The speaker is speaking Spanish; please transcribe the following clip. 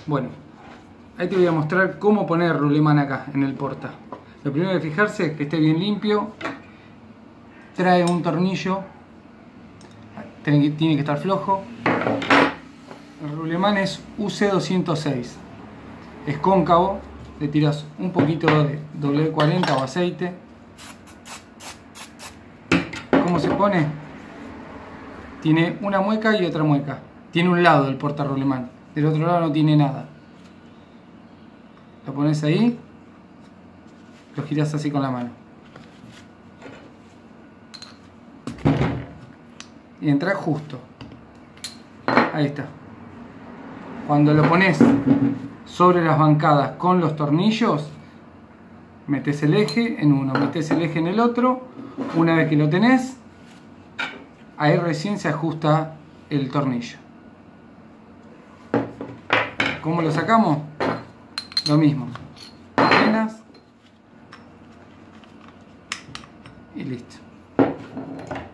Bueno, ahí te voy a mostrar cómo poner el rulemán acá en el porta. Lo primero que fijarse es que esté bien limpio. Trae un tornillo, tiene que estar flojo. El rulemán es UC206, es cóncavo, le tiras un poquito de W40 o aceite. ¿Cómo se pone? Tiene una mueca y otra mueca. Tiene un lado el porta rulemán, del otro lado no tiene nada. Lo pones ahí, lo giras así con la mano. Y entra justo. Ahí está. Cuando lo pones sobre las bancadas con los tornillos, metes el eje en uno, metes el eje en el otro. Una vez que lo tenés, ahí recién se ajusta el tornillo. ¿Cómo lo sacamos? Lo mismo. Apenas y listo.